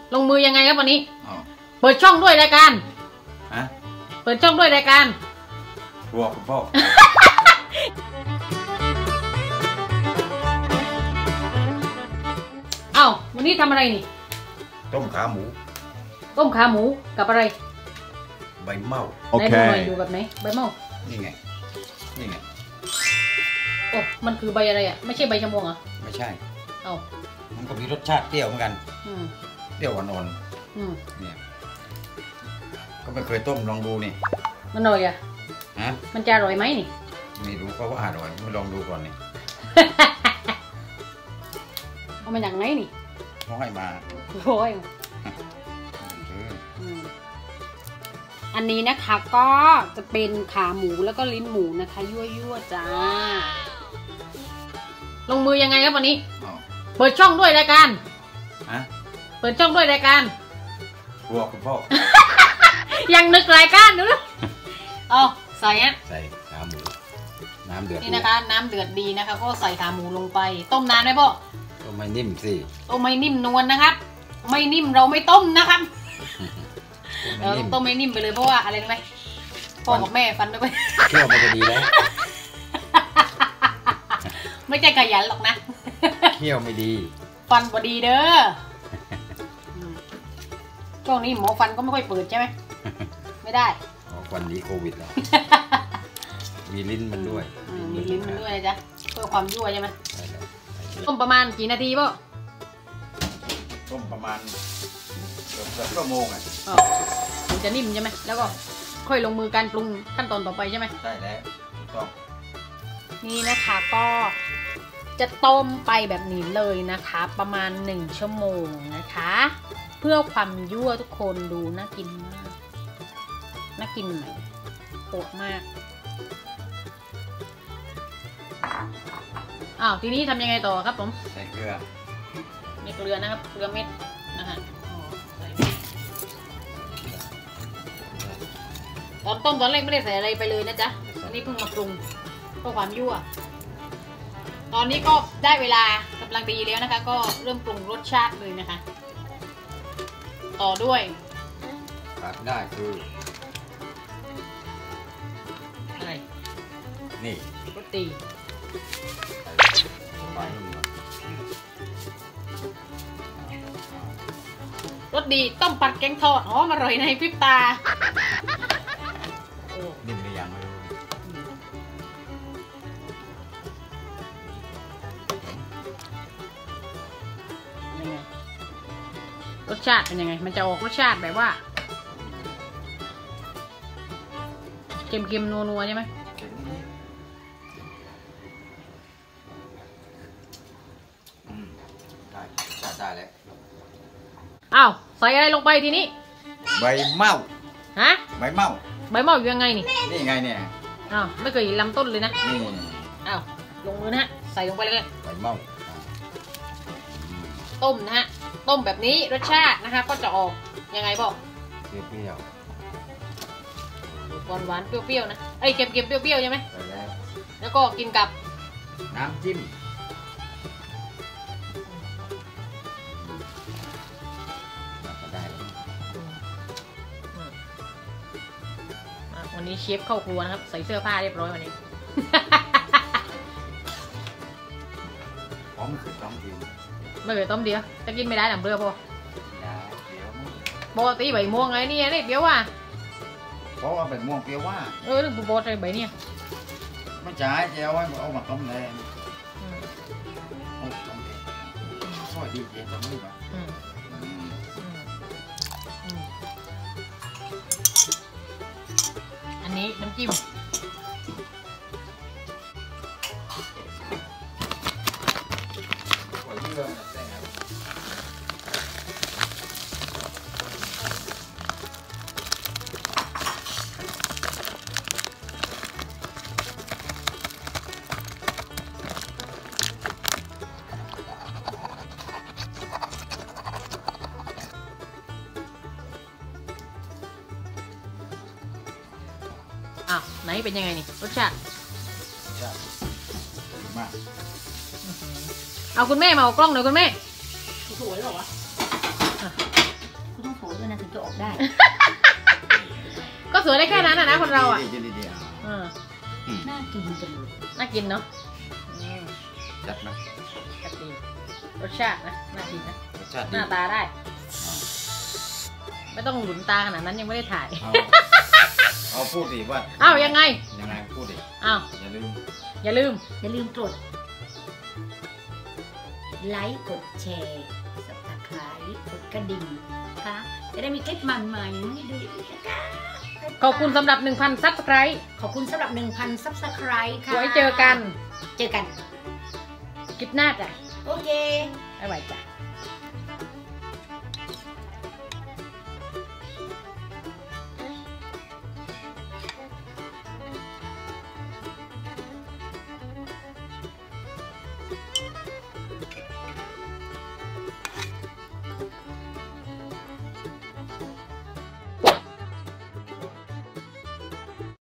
ลงมือยังไงครับวันนี้เปิดช่องด้วยรายการเปิดช่องด้วยรายการครัวคุณพ่อเอ้าวันนี้ทำอะไรนี่ต้มขาหมูกับอะไรใบเม่าโอเคอยู่แบบไหนใบเม่านี่ไงโอ้มันคือใบอะไรอ่ะไม่ใช่ใบชะมวงเหรอไม่ใช่เอ้ามันก็มีรสชาติเปรี้ยวเหมือนกันเปรี้ยวอ่อนเนี่ยก็ไม่เคยต้มลองดูนี่มันอร่อยอ่ะมันจะอร่อยไหมนี่ไม่รู้เพราะว่าอร่อยไม่ลองดูก่อนนี่เอามาจากไหนนี่เขาให้มาโอ้ยอันนี้นะคะก็จะเป็นขาหมูแล้วก็ลิ้นหมูนะคะยั่วจ้าลงมือยังไงครับวันนี้เปิดช่องด้วยรายการเปิดช่องด้วยรายการครัวคุณพ่อยังนึกรายการด้วยเอาใส่ขาหมูน้ำเดือดนี่นะคะน้ำเดือดดีนะคะก็ใส่ขาหมูลงไปต้มนานไหมพ่อต้มไม่นิ่มสิต้มไม่นิ่มนวลนะครับไม่นิ่มเราไม่ต้มนะครับเราต้มไม่นิ่มไปเลยเพราะว่าอะไรรู้ไหมพ่อกับแม่ฟันด้วยเคี่ยวมันจะดีแล้วไม่ใช่ขยันหรอกนะเคี่ยวไม่ดีฟันพอดีเด้อช่วงนี้หมอฟันก็ไม่ค่อยเปิดใช่ไหมไม่ได้ฟันนี้โควิดแล้วมีลิ้นมันด้วยมีลิ้นมันด้วยนะจ๊ะเพื่อความยั่วใช่ไหมต้มประมาณกี่นาทีพ่อต้มประมาณเกือบชั่วโมงอ่ะมันจะนิ่มใช่ไหมแล้วก็ค่อยลงมือการปรุงขั้นตอนต่อไปใช่ไหมใช่แล้วถูกต้องนี่นะคะก็จะต้มไปแบบนี้เลยนะคะประมาณ1 ชั่วโมงนะคะเพื่อความยั่วทุกคนดูน่ากินมากน่ากินไหมโหดมากอ้าวทีนี้ทำยังไงต่อครับผมใส่เกลือมีเกลือนะครับเกลือเม็ดนะคะตอนต้มตอนแรกไม่ได้ใส่อะไรไปเลยนะจ๊ะอันนี้เพิ่งมาปรุงเพื่อความยั่วตอนนี้ก็ได้เวลากำลังดีแล้วนะคะก็เริ่มปรุงรสชาติเลยนะคะต่อด้วยขาดได้คืออะไรนี่รสดีรสดีต้มปัดแกงทอดอร่อยในพริบตานิ่มหรือยังไม่รู้รสชาติเป็นยังไงมันจะออกรสชาติแบบว่าเค็มๆนัวๆใช่ไหมได้แล้วอ้าวใส่อะไรลงไปทีนี้ใบเม่าใบเม่าอยู่ยังไงนี่ไงเนี่ยอ้าวไม่เคยเห็นลำต้นเลยนะนี่อ้าวลงมือนะฮะใส่ลงไปเลยใบเม่าต้มนะฮะต้มแบบนี้รสชาตินะคะก็จะออกยังไงบอกเปรี้ยวหวานเปรี้ยวๆนะไอ้เค็มเปรี้ยวๆใช่ไหมแล้วก็กินกับน้ำจิ้มวันนี้เชฟเข้าครัวนะครับใส่เสื้อผ้าเรียบร้อยวันนี้ไม่เคยต้มดีไม่เคยต้มเดียวจะกินไม่ได้หนังเรือพอปกติใบม่วงไงนี่เปรี้ยวว่ะเพราะว่าใบม่วงเปรี้ยวว่าเรื่องโบใส่ใบเนี่ยไม่ใช่เจียวไว้เอามาต้มเลยช่วยดีเจียวต้มนี่ป่ะอันนี้น้ำจิ้มอ้าวไหนเป็นยังไงนี่รสชาติมากเอาคุณแม่มาเอากล้องหน่อยคุณแม่สวยหรอวะได้ก็สวยได้แค่นั้นนะคนเราอ่ะดีๆน่ากินจังเลยน่ากินเนาะจัดนะจัดดีรสชาตินะน่ากินนะรสชาติหดีน้าตาได้ ไม่ต้องหลุนตาขนาดนั้นยังไม่ได้ถ่ายเอาพูดดิว่าอ้าวยังไงยังไงพูดดิอ้าวอย่าลืมอย่าลืมอย่าลืมกดไลค์กดแชร์สับตะไคร้กดกระดิ่งนะคะจะได้มีคลิปใหม่ๆให้ดูอีกนะคะขอบคุณสำหรับ 1,000 ซับสไครต์ขอบคุณสำหรับ 1,000 Subscribe ค่ะไว้เจอกันเจอกันคลิปหน้าจ้ะโอเคบ๊ายบายจ้ะ